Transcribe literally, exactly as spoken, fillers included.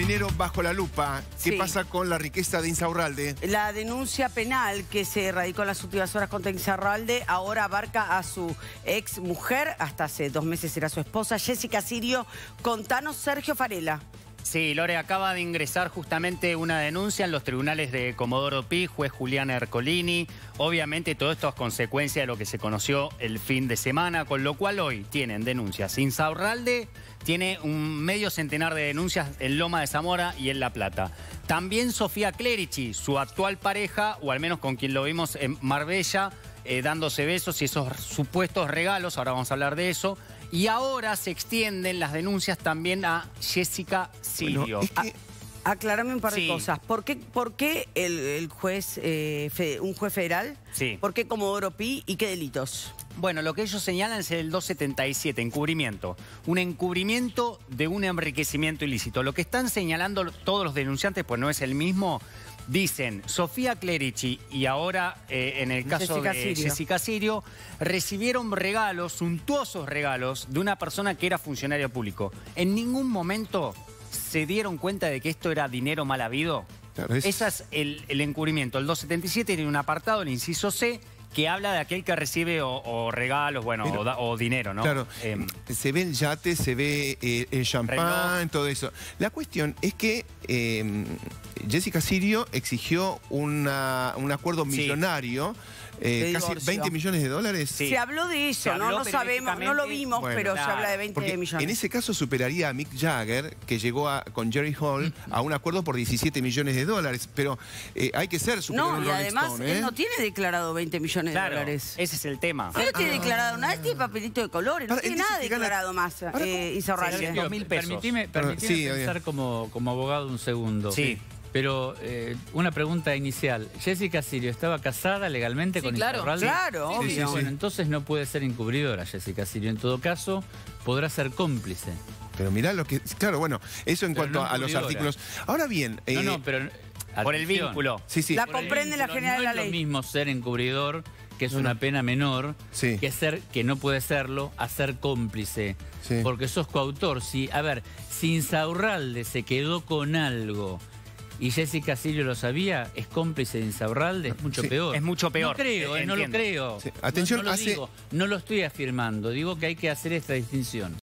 dinero bajo la lupa. ¿Qué Sí. pasa con la riqueza de Insaurralde? La denuncia penal que se radicó en las últimas horas contra Insaurralde ahora abarca a su ex mujer, hasta hace dos meses era su esposa, Jessica Sirio. Contanos, Sergio Farela. Sí, Lore, acaba de ingresar justamente una denuncia en los tribunales de Comodoro Pi, juez Julián Ercolini. Obviamente todo esto es consecuencia de lo que se conoció el fin de semana, con lo cual hoy tienen denuncias. Insaurralde tiene un medio centenar de denuncias en Loma de Zamora y en La Plata. También Sofía Clerici, su actual pareja, o al menos con quien lo vimos en Marbella, eh, dándose besos y esos supuestos regalos, ahora vamos a hablar de eso. Y ahora se extienden las denuncias también a Jessica Sirio. Bueno, es que... A, aclárame un par de Sí. cosas. ¿Por qué, por qué el, el juez, eh, fe, un juez federal? Sí. ¿Por qué Comodoro Pi y qué delitos? Bueno, lo que ellos señalan es el doscientos setenta y siete, encubrimiento. Un encubrimiento de un enriquecimiento ilícito. Lo que están señalando todos los denunciantes, pues no es el mismo, dicen Sofía Clerici y ahora eh, en el caso Jessica de Sirio. Jessica Sirio, recibieron regalos, suntuosos regalos, de una persona que era funcionario público. En ningún momento se dieron cuenta de que esto era dinero mal habido. Claro, es- Ese es el, el encubrimiento. El doscientos setenta y siete tiene un apartado, el inciso C, que habla de aquel que recibe o, o regalos, bueno, Pero- o, da- o dinero, ¿no? Claro, Eh, se ve el yate, se ve eh, el champán, Reloj. todo eso. La cuestión es que eh, Jessica Sirio exigió una, un acuerdo Sí. millonario, eh, De casi divorcio. veinte millones de dólares. Sí. Se habló de Se eso, ¿no? habló No sabemos, no lo vimos, Bueno, pero se claro, habla de veinte Porque millones. en ese caso superaría a Mick Jagger, que llegó a- con Jerry Hall a un acuerdo por diecisiete millones de dólares. Pero eh, hay que ser superior a No, un y Rolling además Stone, ¿eh? él no tiene declarado veinte millones claro, de dólares. ese es el tema. Él no tiene declarado nada, él tiene papelito de colores, no Para, tiene entonces nada te gana- declarado más, Para, eh, Insaurralde. seiscientos mil pesos. Permitime, Perdón, permitime sí, pensar bien. como, como abogado un segundo. Sí. Pero eh, una pregunta inicial. ¿Jessica Sirio estaba casada legalmente Sí, con claro. Insaurralde? Claro, Sí, obvio. sí, sí. Bueno, entonces no puede ser encubridora Jessica Sirio. En todo caso, podrá ser cómplice. Pero mirá lo que... Claro, bueno, eso en Pero cuanto no a los encubridora. artículos. Ahora bien... No, eh, no, pero... Por el atención. vínculo. Sí, sí. La Por el comprende la vínculo, general de no la es lo ley. mismo ser encubridor, que es una pena menor, Sí. que ser que no puede serlo, a ser cómplice. Sí. Porque sos coautor. Si, a ver, si Insaurralde se quedó con algo y Jessica Sirio lo sabía, es cómplice de Insaurralde, es mucho Sí, peor. es mucho peor, No creo, eh, eh, no lo entiendo. creo. Sí. No- Atención, no, lo hace- digo, no lo estoy afirmando, digo que hay que hacer esta distinción.